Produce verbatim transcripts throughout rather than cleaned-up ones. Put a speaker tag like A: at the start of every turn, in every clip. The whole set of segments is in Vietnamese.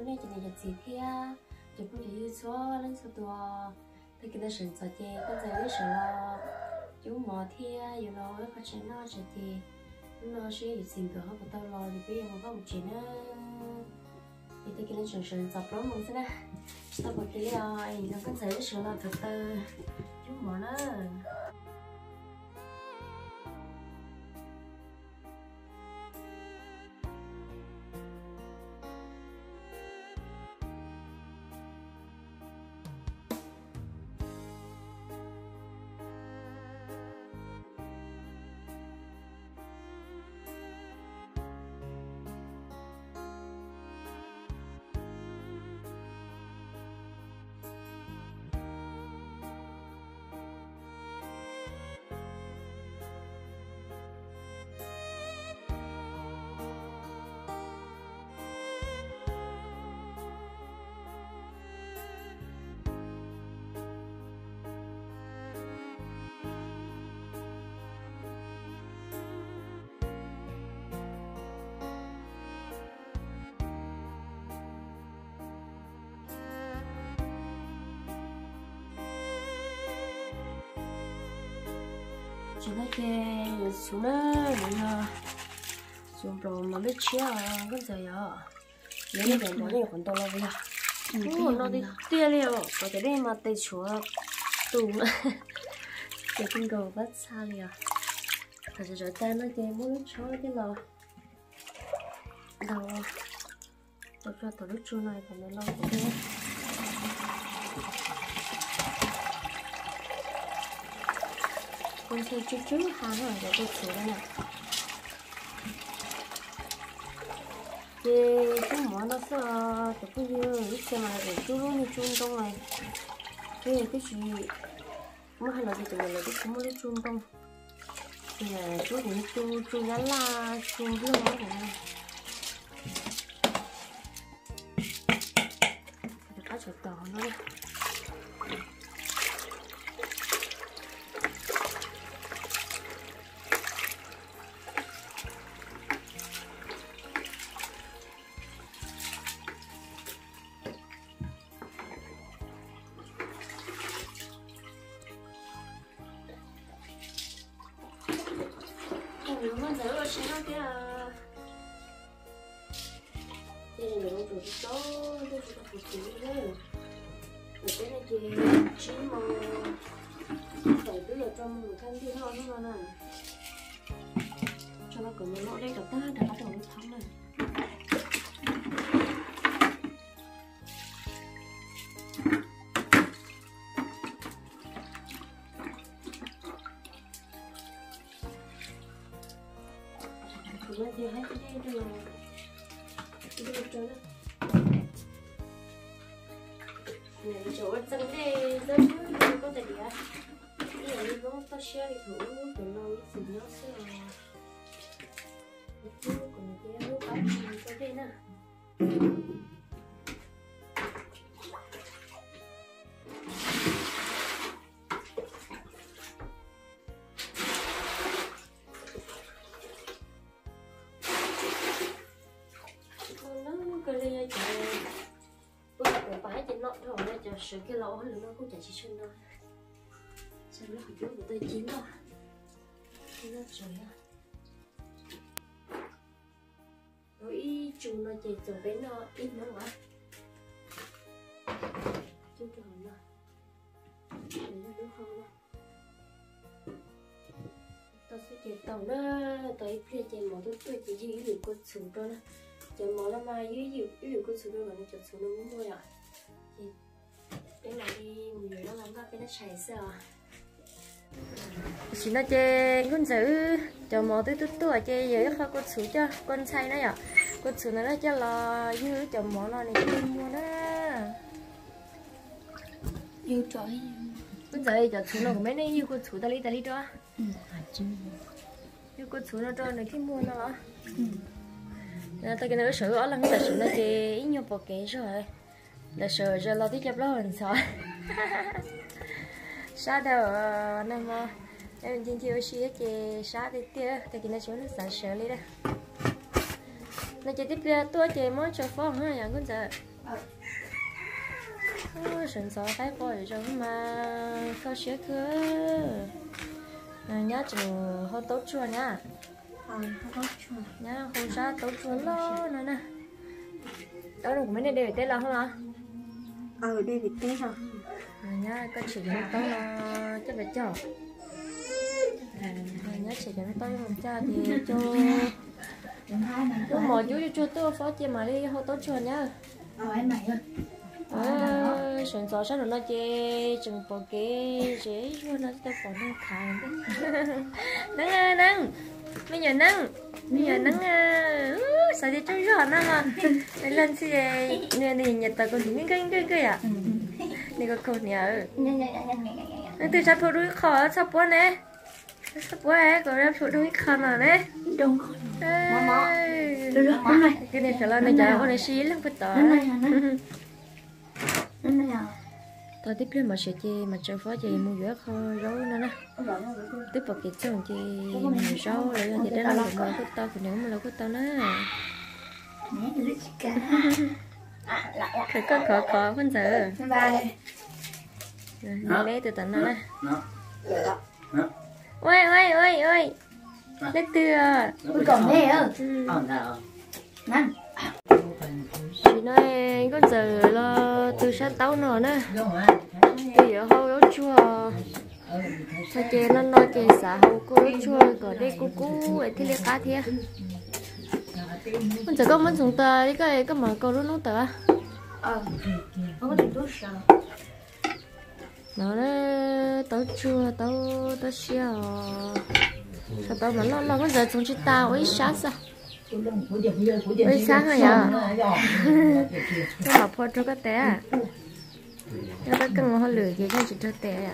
A: nó này chỉ này giật gì thế chụp cái gì xóa lên số tua thì cái đó sẵn sàng chơi con giờ biết sợ lo chúng mò thế giờ lo cái phát triển nó sẽ thì nó sẽ được xin cửa của tao lo thì bây giờ có một chuyện á thì tôi cái lên sẵn sàng dọc lắm không thế nè tao bật cái này nó con giờ biết sợ lo thật tơ chúng mò nó chúng ta chơi xuống đó mình xuống rồi mà biết chia cái gì à nếu như bạn nói còn to là bây giờ ủa nó đi tia liệu có cái đây mà tay chúa tùng cái kinh cầu bắt xa liệu thật sự rồi tay nó chơi muốn chó cái lò đầu tôi cho tôi lúc trưa này còn nó lâu của thế con thấy chút chút hàng rồi để tôi thử đây này thì cái món nó sẽ tập cái gì lúc xem mà để chú luôn như chun trong này thì cái gì mới hay là gì tụi mình là cái cũng mới chun trong thì là chú cũng chun chun lá la chun riêng nó của mình để cá chợ tàu nó đây nếu mà giờ nó sẽ nói cái là đây là những cái chỗ đây là cái gì đây rồi cái này thì chỉ mà phải cứ ở trong một căn thiên thôi thôi nè cho nó cũng nó đây được ta đã bắt đầu nó thắng này bây giờ hết cái đây rồi đi được rồi này chỗ chân đây rất là có thể đi á bây giờ nó có share thử từ lâu thì nó sẽ còn cái hút bát có đây nè sự cái lỗ hơn nó cũng chả chỉ chân đâu sao nó phải chút của tôi chín đâu nó rồi á rồi chung nó chỉ từ bên nó ít nữa mà chung cho nó để nó đúng không đâu tao sẽ chơi tàu nó tới phía trên mỏ tôi tôi chỉ giữ được con súng cho nó chơi mỏ là mà giữ giữ giữ con súng rồi nó chặt súng nó muốn mua rồi cái này đi người nó làm cái nó chảy sao chỉ nó chơi con giữ cho mò tới tới tuổi chơi giờ khó con sủi cho con say nó à con sủi nó cho là dư cho mò nó này đi mua nó
B: yêu trời
A: con giờ cho sủi nó mấy này yêu con sủi ta lý ta lý cho yêu con sủi nó cho này khi mua nó là ta cái nó sủi ở lần cái sủi nó chơi ít nhiều bộ kế rồi là sợ giờ lo tiếp lo hơn sao sao đâu nằm em tin theo chị chị sao thì tiếc thì cái này chúng nó sản sợ đi đó nó chỉ tiếp theo tôi chị mới cho phong ha nhà con giờ sườn gió thấy bồi rồi mà có xé cơ nhá chừng hơi tốt chua nhá nhá không sao tốt chua lo nữa nè đó là của mấy này đều tết là không hả
B: ờ đây bị tết rồi
A: nhá có chỉ cái tao là chắc phải cho nhá chỉ cái tao một cha thì cho chú mò chú cho tôi phó chị mà đi hơi tốt chua nhá
B: ờ em này ơi
A: ờ sườn gió sao nó chê chừng bỏ cái dễ cho nó cho bỏ nó khá nắng ơi nắng bây giờ nắng bây giờ nắng sao đi chơi rất nắng à lên xe nè nè nhật tao còn những cái cái cái à này có câu nhớ từ sao phụ đuôi khó sao bữa nè sao bữa ấy có ra phụ đuôi khó nào nè
B: đông mama được rồi
A: cái này phải là này giờ con này xí lắm phải tỏ tao tiếp lên mà sẽ chơi mà chơi phó chơi mua dứa kho rau nữa nè tiếp vào cái chồng chơi mua rau rồi thì để nó làm mà cái tao phụ nữ mà là cái tao nữa cái con khó khó phân giờ lấy từ tận nó nè ôi ôi ôi ôi lấy từ
B: tôi còn thế ơ nè
A: chị nói con giờ là từ sát tao nữa nè bây giờ hầu nó chua sao chị nó nói chị xã hầu cô chua có đây cô cú ấy thì lấy cá thiệt con giờ con muốn dùng tờ đi cái cái mà câu nó tờ
B: ờ không có được sợ
A: nó đấy tao chua tao tao xeo sao tao mà lo lo con giờ chúng chị tao ấy sát sao ấy sát rồi à nó bảo phô cho cái té nó đã cần họ lửa gì cho chị cho té à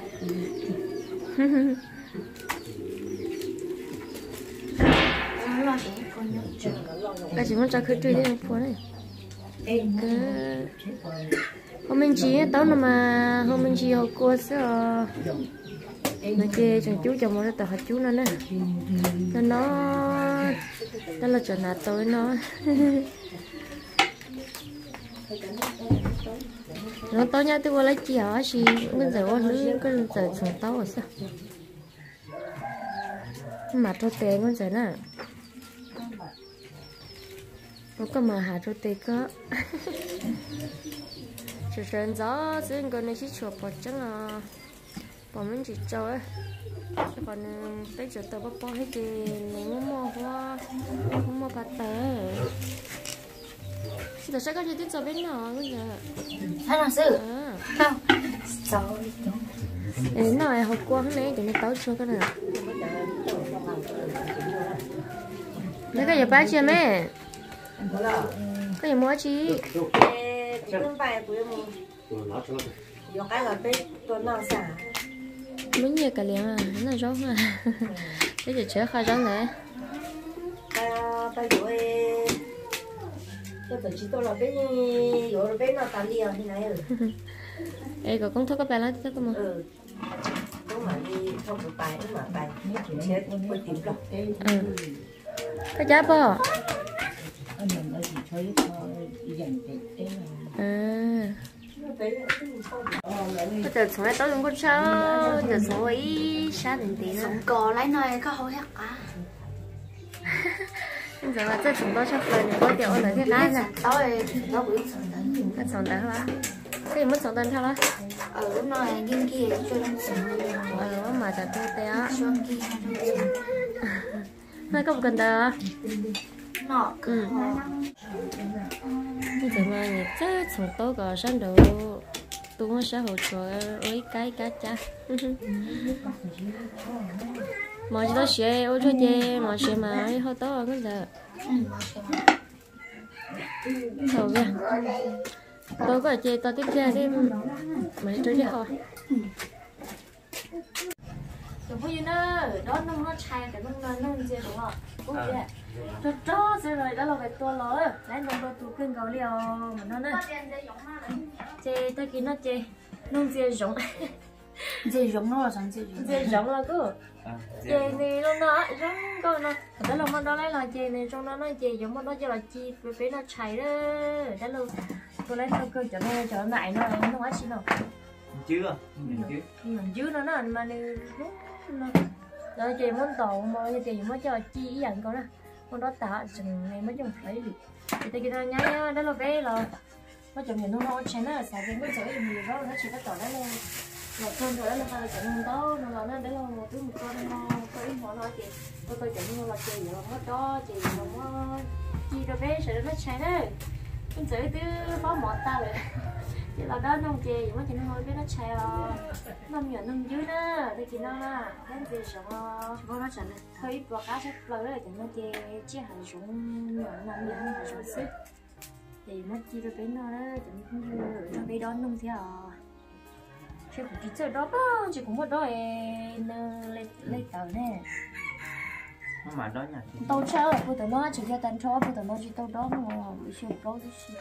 A: cái chị muốn cho khơi truy đi phô này hôm mình chỉ tao nó mà hôm mình chỉ học cô sao mà chơi chẳng chú chồng nó tao học chú nó nè nó nó đó là chuyện là tôi nó nó tao nhá tôi qua lấy chi hả chị cái giờ qua nữa cái giờ sống tao rồi sao mà cho tiền con giờ nè nó có mà hạt cho tiền có chỉ cần gió xin con này chỉ chụp một chút là bọn mình chỉ cho ấy còn bây giờ tao bắt bỏ hết thì nếu mua hoa mua bát tê giờ sẽ có gì tiếp cho bên nào bây giờ
B: hay là sự không sao
A: đến nào học quăng này để nó tao cho cái này lấy cái gì bán chưa mẹ cái gì mua chi
B: không phải của em có cái là bên tuần nào xả
A: mấy nhiều cả liền à nó là rau à cái gì chơi khai rau này
B: ta ta rồi cái tổ chức tôi là bên rồi bên nào ta liền thế này rồi
A: ê có công thức các bạn nói thế cơ mà
B: ừ đúng mà đi không được bài đúng mà bài chết mới tìm được
A: ừ cái giá bò à bây giờ xuống đây tối luôn con sao giờ xuống ấy xa đến tí nữa
B: sống cò lấy nơi có hối hận à
A: bây giờ là chúng tôi sắp lên có tiểu ở cái cá nè
B: tối nó bị sống đến
A: cái sống đến hả cái gì mất sống đến sao đó
B: ở lúc này nhưng kia cho nên sống
A: ờ mà thật tôi té
B: xuân kia
A: hơi có một cần tờ
B: nọ
A: ừ bây giờ mà nhỉ chắc sống tối có sáng đầu tôi muốn xã hội cho ấy cái cá cha mà nó sẽ ôi cho chị mà sẽ mà ấy hơi tốt cái giờ thầu kìa tôi có chị tôi tiếp theo đi mà đi chơi đi thôi đừng có gì nữa đó nó nó chai cái nó nó gì đúng không đúng vậy cho cho rồi rồi đó là về tua lối lấy nông đô tụ kinh gấu liều mà nó nữa chị tôi kia nó chị nông gì giống dễ giống nó là chẳng dễ giống
B: dễ giống là cứ dễ này nó nó giống coi nó đó là món đó lấy là dễ này trong đó nó dễ giống món đó cho là chi với với nó cháy đó đó luôn tôi lấy theo cơ cho nó cho lại nó nó không xin đâu
C: chưa
B: mình chứ nó nó mà này nó rồi chị muốn tàu mà như tiền mới cho chi ý nhận con đó con đó tạ chừng này mới dùng phải đi thì tay kia nó nhá đó là bé là nó chậm nhìn nó nó chén nó là xài cái mới dễ nhiều đó nó chỉ có tỏ đó lên một cơm rồi đó là hai chậm không đó nó là nó để là một thứ một con nó có ít món nói chị tôi coi chậm là chị rồi mất đó chị rồi mất chi rồi bé sẽ nó chén đấy con dễ từ phó mọt ta rồi chị là đó nông chị mà chị nó ngồi biết nó chè nông nhỏ nông dưới đó thì chị nó là cái gì sống
A: có nó chẳng này
B: hơi bỏ cá sắp lời là chị nó chị chia hạt sống nhỏ nông nhỏ hạt sống xếp thì nó chia rồi bên nó đó chị cũng như cho bên đó nông thế à chị cũng chỉ chơi đó bao chị cũng một đó lên lên tàu nè
C: mà đó nha
B: tàu chơi bữa tàu nó chỉ cho tan cho bữa tàu nó chỉ tàu đó mà buổi chiều đó thì gì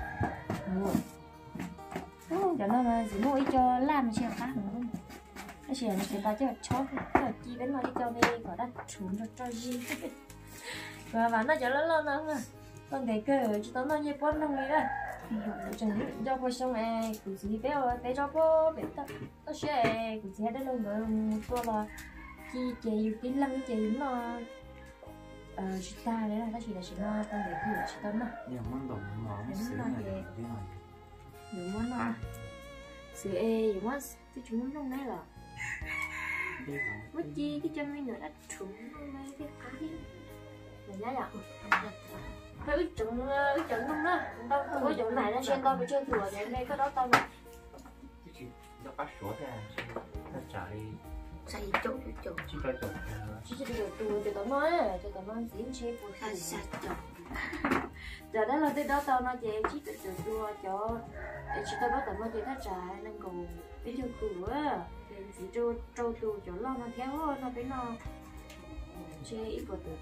B: cho nó là chỉ mua cho làm xe khác nữa không nó chỉ là người ta cho chó cho chi đến nó đi cho đi gọi đất xuống cho cho gì và bạn nó cho nó lên nữa mà con để cơ cho nó như bốn năm người đó chẳng cho cô xong này cũng chỉ bé bé cho cô bé ta nó sẽ cũng chỉ đến luôn rồi tôi là chi chị yêu kín lăng chị nó ờ chị ta đấy là nó chỉ là chị nó con để cơ chị tấm mà
C: nhiều món đồ món xứ này thế này
B: nhiều món nó sự e nhiều món cái chúng nó này là mất chi cái chân mình nữa đã trúng mấy cái cái là giá dạo phải ít chừng ít chừng không đó đâu có chỗ này nó xem tao bị chơi thừa để đây cái đó tao mà
C: nó bắt số thế nó chạy
A: chạy chỗ chỗ
C: chỉ có chỗ
B: chỉ cho được tụi cho tao nói cho tao nói diễn chế của
A: à sao chỗ
B: giờ đó là tới đó tao nói chị chỉ tự tự đua cho chỉ tao bắt tao nói chị thắt trái nên còn biết chưa cửa thì chỉ trâu trâu tù chỗ lo nó theo nó biết nó chơi ít của tự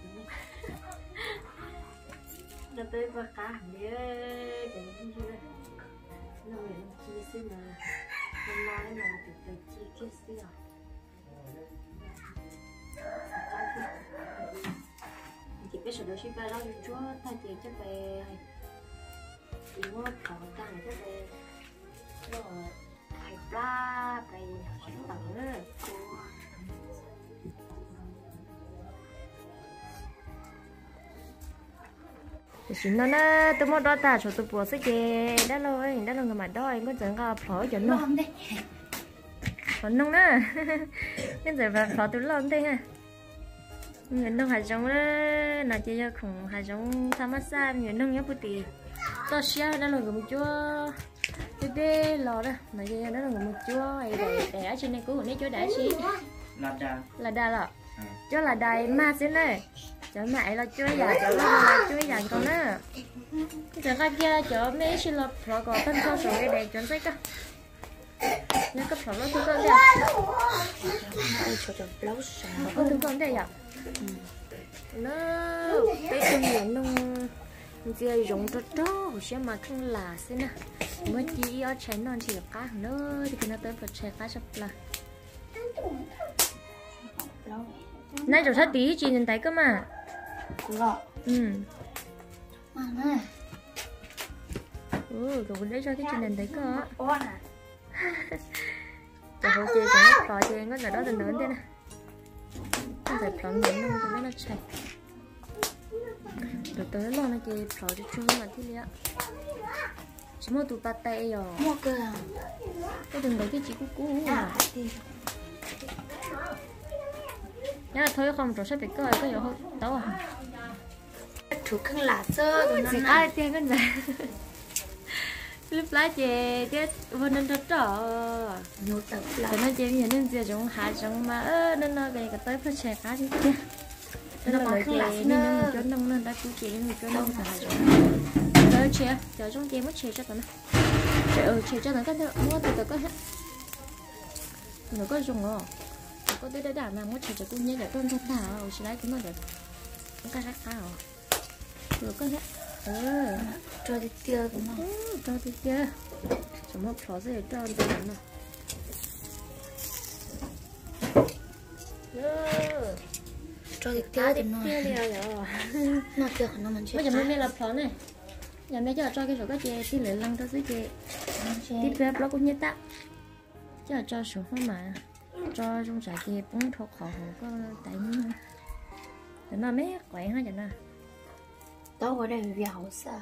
B: nó tới và cá hàng đĩa để như thế này nó miệng chia xí mà hôm nay là từ từ chia chia xí à chị biết sự đó ship đó chúa thay chị cho về thì mua còn càng cho về rồi hay pla về chuyển tầng nữa xin nó nè tôi muốn đo ta cho tôi bùa sức gì đó rồi đó là người mà đo anh có chẳng có phở chuẩn nó
A: không đấy
B: phở nông đó cái giờ và phở tôi lon đây ha người nông hạt giống đó là chỉ cho khủng hạt giống tham gia sa người nông nhớ bút tì to xia đó là người một chúa tôi đi lò đó mà giờ đó là người một chúa để để ở trên này của này chúa đã xí
C: là đà
B: là đà lọ chúa là đài ma xí này chỗ mẹ là chúa già chỗ là chúa già con đó chỗ cái kia chỗ mấy xin là phở có phân cho số cái để chuẩn sách đó nó cấp phở nó thương con đây
A: cho cho lâu sao
B: có thương con đây à nó cái thương nhiều nông giờ dùng cho đó sẽ mà không là thế nè mới chỉ ở trái non thì cá nữa thì nó tới vật trái cá sập là nay rồi thắt tí chị nhìn thấy cơ mà ừ
A: mà nè
B: ừ rồi đấy cho cái chị nhìn thấy cơ
A: con à
B: rồi hồi chị sẽ có chị có giờ đó từ lớn thế nè nó phải phẳng nhẫn luôn cho nó sạch rồi tới lo nó chị phở cho chung mà thế liệu chỉ mua tụ bát tay rồi
A: mua cơ à
B: cái đừng lấy cái chị cũ cũ à nhá là thôi không rồi sẽ phải coi có nhiều hơn đâu à
A: chủ khăn lá sơ rồi nó
B: sẽ ai tiền con gì lúc lá chè cái vô nên rất rõ
A: nhiều tập là
B: nó chè như nên giờ chúng hại chúng mà ơ nên nó về cái tới phải chè cá chứ kia nó là chè nên nó cho nông nên đã cứu chè nên cho nông là hại chúng rồi chè giờ chúng chè mất chè cho tao nó chè ừ chè cho nó cái mua từ từ có hết nó có dùng rồi có tới đây đã làm có chè cho cô nhé để con cho thảo sẽ lấy cái nó để nó cái rác thảo rồi có hết ừ
A: cho đi tiêu cũng
B: ừ cho đi tiêu chúng nó phở gì cho đi nó
D: cho cái tiêu thì nó nó tiêu nó mình
B: bây giờ mấy mẹ làm phở này giờ mẹ cho cho cái số cái chè tí lửa lăng cho dưới chè tí bé nó cũng như ta cho cho số hoa mà cho trong trái chè cũng thuộc khó có tại như cho nó mấy quậy hết cho nó
D: tao có đây vì hậu sao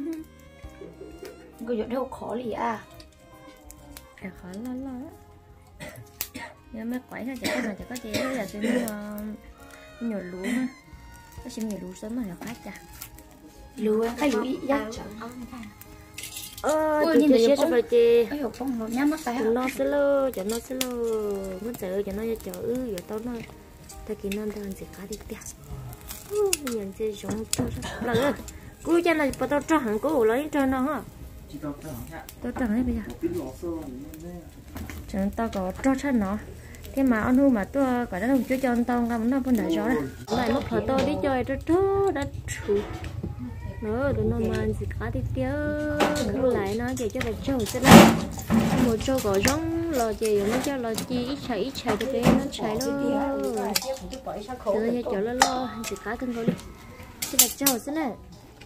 D: cái chuyện đâu khó lì à
B: à khó lo lo giờ mấy quậy hết cho nó cho có chè bây giờ tôi mua nhiều lúa ha có xem nhiều lúa sớm mà là phát chả
D: lúa cái lúa ít
B: ờ chị chị sẽ cho chị
D: cái hộp phong nó nhắm mắt tay
B: nó sẽ lơ cho nó sẽ lơ muốn chờ cho nó chờ ư giờ tao nó ta kỹ năng ta sẽ cá đi tiền nhận chơi giống cho là ơi cứ cho là bắt đầu cho hàng cố lấy cho nó hả tao chẳng hết bây giờ chẳng tao có cho chân nó thế mà anh hu mà tôi cả đó không cho cho tao làm nó vẫn đã rõ rồi lại mất thời tôi đi chơi cho thơ đã chủ nữa tụi nó mà gì cá thì tiêu cứ lại nó chỉ cho là trâu sẽ là một trâu có giống lò gì nó cho lò chi ít chạy ít chạy được nó chạy luôn từ giờ cho nó lo chỉ cá cân thôi đi cho là trâu sẽ là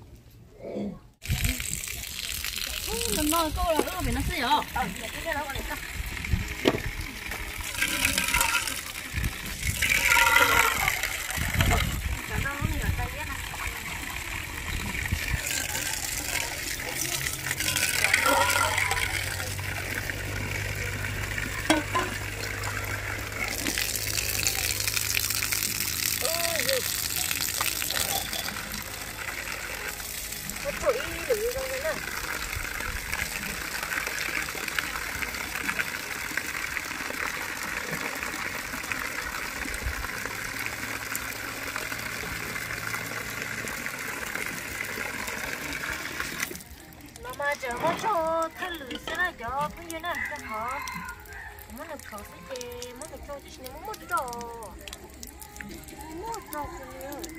B: nó nói câu là cái mình nó sẽ hiểu mà giờ có cho thay lưỡi sẽ là cho cái gì nè cho họ muốn được khẩu sẽ chê muốn được cho chỉ muốn một trò một trò cái gì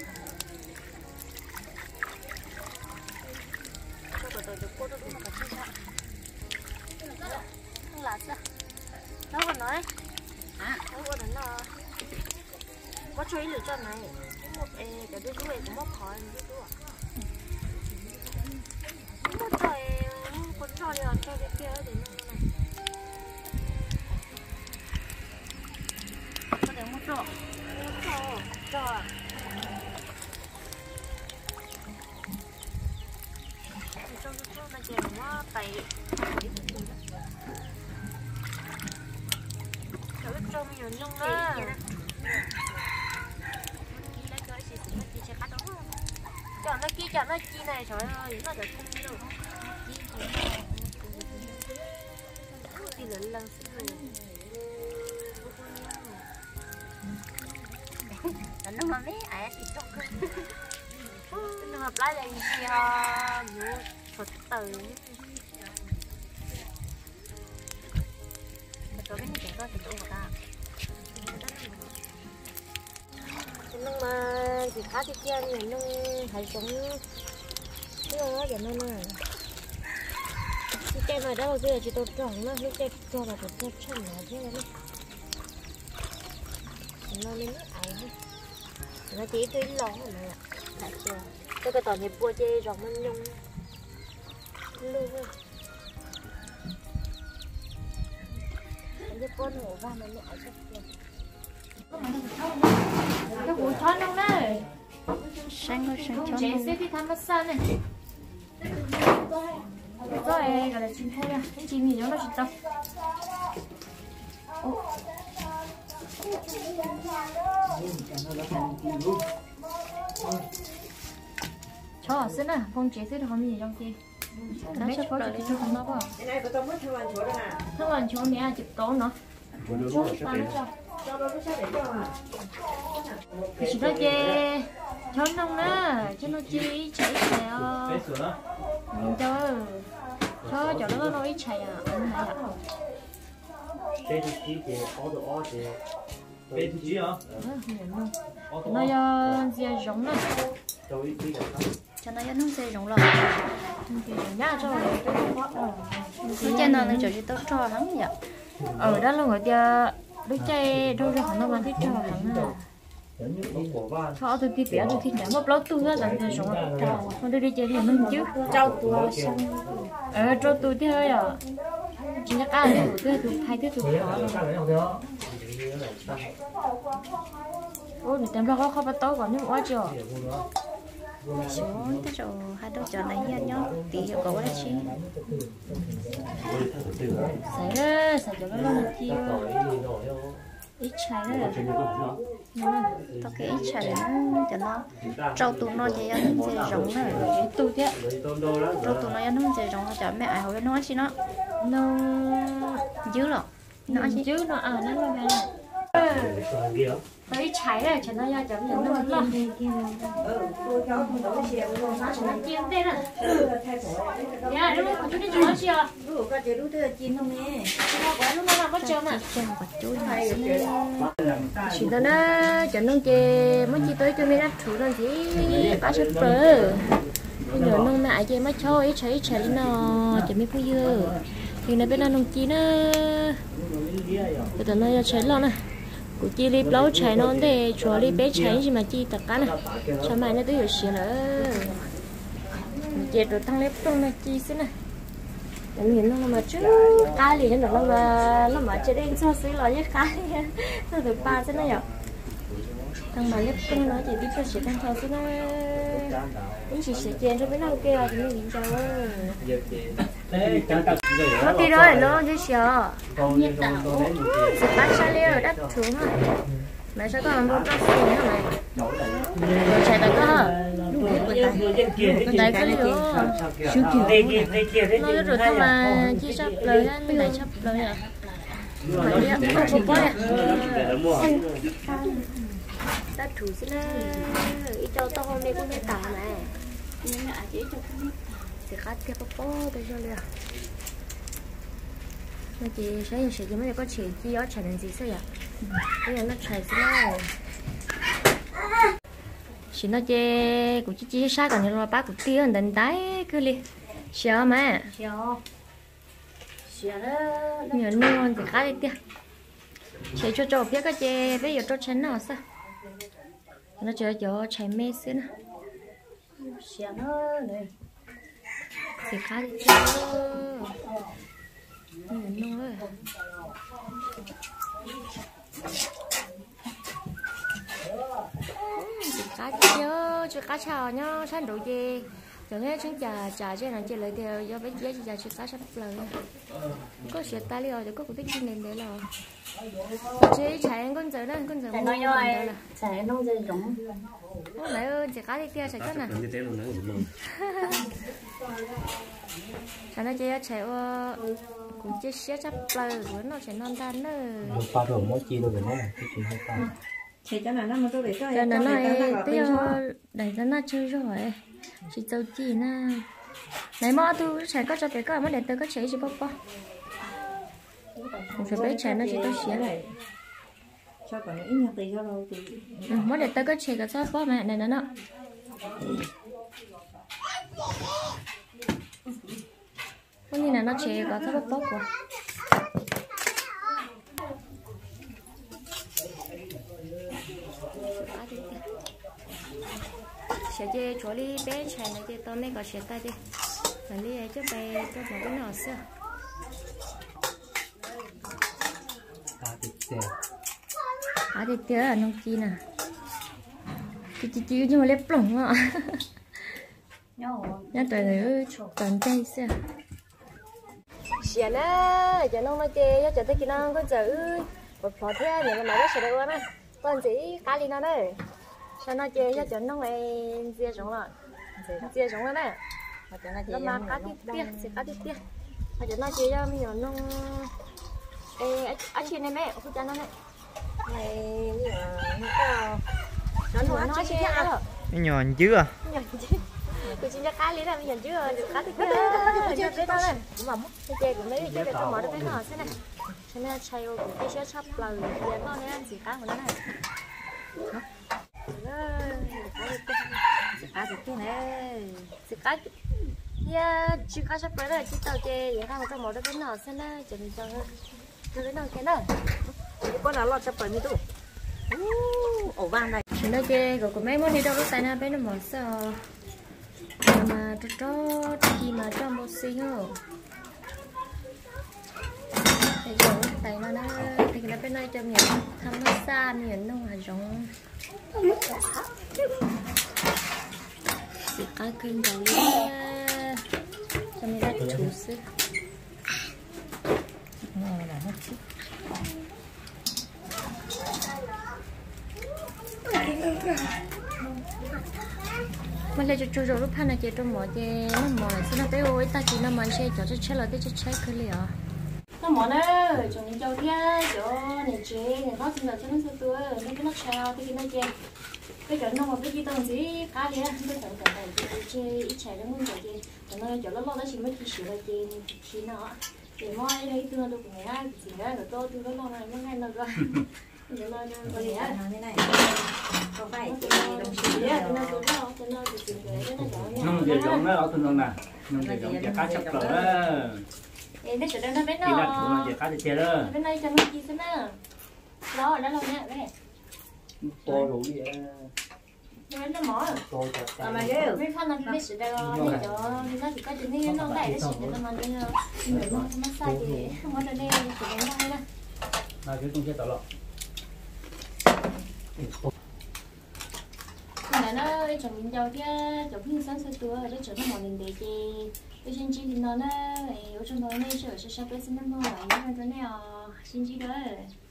B: cho cái tôi được cô tôi cũng phải chia sẻ không là sao nó còn nói à nó còn nói là có chơi lưỡi cho này một cái đứa đứa cũng mất khỏi đứa đứa một trời con trò này cho cái kia để nó này có thể một trò một trò trò cho cho nó chèn nó tay cho cái trò mình nhung đó chọn nó kia chọn nó chi này trời ơi nó được không đâu đi lớn lần xíu nó mà mấy ai thì tốt nó hợp lại là gì ha nhiều phật tử có cái gì đó thì tốt mà ta nhưng mà thì khá thì kia thì nó hay sống cái đó vậy nên là cái cây này đó bây giờ chỉ tôi trồng nó cái cây cho là tôi cho chân nó chứ đấy nó lên nước ấy nó chỉ tôi lỏng rồi này ạ tại chưa tôi cái tỏi này bua chê rongมันnhung luôn rồi cái con hổ va nó nhảy chết cái củ chó nông này xanh có xanh chó nông sẽ đi thăm bát san này rồi cái này chim hay à chim gì nó chỉ tao chó xin à phong chế sẽ được không gì trong kia nó sẽ có chụp cho nó vào thằng anh chó mẹ chụp tốt nó chỉ nói chê chó nông á cho nó chi chảy xèo cho cho cho nó nói chảy à anh này à
C: đây thì chỉ để ở đó ở để đây thì chỉ à
B: nó giờ giờ giống này cho nó giờ nó sẽ giống rồi nhá cho cái chân nó nó cho tôi cho hắn vậy ở đó là người ta đứa chơi đâu ra hắn nó bán thích cho hắn à Họ tôi đi béo tôi thì đã một lót tôi á là tôi sống con tôi đi chơi thì mình chứ
D: rau tua xong
B: ờ cho tôi thế thôi à chỉ là cái này tôi tôi thay thế tôi khó rồi ôi người ta nó không bắt tao còn những quá chưa
D: xuống cái rồi hai đứa chọn này nha nhá tí hiệu quả là chi
B: xảy ra xảy cho nó luôn chi
D: ít chai đó là tao cái ít chai nó cho nó rau tụi nó vậy ăn dễ rộng này
B: tôi thế
D: rau tụi nó ăn nó dễ rộng cho mẹ ai hỏi nó chi nó
B: nó
D: dữ lắm
B: nó chứ nó à nó là tới cháy rồi cho nó ra chấm nhận nó luôn nó chiên tên à dạ đúng không chú đi chọn chưa
E: ừ có chế đủ thứ chín không nè
B: quá lúc nào có chấm à
D: chăm quả chuối
B: chỉ đó nó chấm nông chè mới chỉ tới cho mấy đắt thủ rồi gì ba chục bờ bây giờ nông mẹ chè mới cho ấy cháy cháy lên nó chè mấy cái dưa thì này bên nó nông chi nó bây giờ nó cháy lo nè cụ chỉ đi lâu cháy nó để cho đi bé cháy gì mà chi tất cả này cho mày nó tới giờ xí nữa chè rồi thằng lép trong này chi xí này em nhìn nó mà chứ cá liền nó mà nó mà chơi đen so xí lo với cá nó được ba xí nó vậy thằng mà lép trong nó chỉ biết cho xí thằng thao xí nó những chỉ xí chè cho mấy nó kia thì nó liền chào nó đi rồi nó chứ sợ xí bát xa liêu đắt thướng hả mày sẽ có ăn bún đắt xí hả mày rồi chạy tới có hả con tay cái liều nó rồi thằng mà chỉ sắp lời á mình lại sắp lời à mày đi ăn không có à ta thủ xin á ít cho tao hôm nay cũng nên tả này nhưng mà chỉ cho thì khát cái bắp bó bây giờ liền nó chỉ sáng giờ chỉ mới có chỉ chỉ ở chảy gì sao vậy bây giờ nó chảy sao chỉ nó chơi cũng chỉ chỉ sát còn như là bác cũng tiêu đến tái cứ đi sợ mà
E: xíu xíu đó
B: nhớ ngon thì khá đi tiêu chạy cho cho biết cái chơi bây giờ cho chén nào sao nó chơi cho chạy mê xíu nữa
E: xíu nó này
B: thì khá đi tiêu nhớ ngon rồi cá chớ chứ cá chào nhá sáng đủ gì chẳng nghe chúng trà trà trên này chơi lại theo do bé giá trà chứ cá sắp lời có sợi tay liều thì có cũng biết gì để là chơi chạy con giờ đó con giờ
E: nói rồi chạy nông dân giống
B: ôi mẹ ơi chỉ cá đi kia chạy chết nè chạy nó chơi chạy cũng chơi xe sắp lời của nó chạy non tan nữa
C: pha đồ mỗi chi đâu vậy nè cái chuyện hay ta
E: thì cho nên nó mà tôi để cho
B: cho nên nó tiêu để cho nó chơi rồi chị châu chi nè này mà tôi chạy có cho bé có mà để tôi có chạy gì bắp bắp không phải bé chạy nó chỉ tôi xé này
E: cho còn ít nhặt tiền cho đâu thì
B: mà để tôi có chạy cái sót bắp mẹ này nó nó có như là nó chạy có sót bắp bắp của sẽ chơi chỗ đi bé chạy này chơi tôi mấy cái sẽ tay đi là đi ấy cho bé cho một cái nào xưa à thì tiếc là nông chi nè chị chị chị nhưng mà lép lỏng à nhá trời ơi toàn chay xưa xịn á giờ nông nó chơi giờ tới khi nó có chữ một phò thế nhưng mà nó sẽ được á con gì cá đi nó đây sao nó chơi cho nó này chia giống rồi chia giống rồi này nó mà cá tiếp tiếp sẽ cá tiếp tiếp mà cho nó chơi cho mình nó ê anh chị này mẹ không cho nó này này như là nó nó nó chơi ăn rồi
C: nhòn chứ à
B: tôi chỉ cho cá lý là mình nhận chứ cá tiếp tiếp chơi cái đó này cũng mà mất chơi cũng lấy chơi để tôi mở được cái nào thế này cho nên chơi cũng cái chơi sắp lời giờ nó này ăn gì cá của nó này cá thì cái này thì cá yeah chỉ cá sắp tới rồi chỉ tao chơi vậy không có một cái nào xem đó chuẩn cho cho cái nào cái nào
E: con nào lọt chập bẩn như tụ ổ vàng này
B: chúng nó chơi rồi của mấy món đi đâu lúc tay na bé nó mở sợ mà cho cho khi mà cho một xí không thì rồi tay nó nó thì nó bên này cho mình thăm nó xa mình nó là giống cá cơm đầu lên cho mình ra chủ sư
E: này là hết sức
B: mình lấy cho chú rồi lúc hắn này chơi trong mỏ chơi nó mỏ này xin nó bé ơi ta chỉ nó mỏ chơi cho cho chết là tới chết chết cái liền nó mỏ nó chúng mình chơi kia chỗ này chơi này nó xin là cho nó sơ tuổi nó cái nó sao cái nó chơi cái chỗ nó mà cái gì tông gì cá liền cái chỗ chỗ này chơi ít chơi nó muốn chơi chơi nó chỗ nó lo nó chỉ mới chỉ sửa là chơi chỉ nó thì mỗi đây tôi nó được ngày ai thì đó rồi tôi tôi nó lo này nó ngay nó rồi nó lo cho
E: có gì
B: á
E: á thế này có phải chị đồng chí
C: nông về giống đó ở tuần nông nè nông về giống chả cá chắp cờ đó
B: để để cho nó bên
C: thì là chủ
B: nó
C: là chả cá chè đó
B: bên này cho nó chi thế nào đó đó là nhá đây
C: to đủ gì
B: bên nó mỏ
C: to chặt
E: mà ghê
B: bên phan nó biết sự đây để cho nó chỉ có chừng này nó lại để sự để nó mà đi mình nó nó sai thì không có đây để nó đây nè
C: là cái con chè tỏ lọ
B: là nó để cho mình giàu kia cho mình sáng sớm tuổi để cho nó mòn lên để chi để xin chi thì nó nó ở trong đó này sợ sợ sợ bé xin nó mòn lại nhưng mà cái này xin chi đó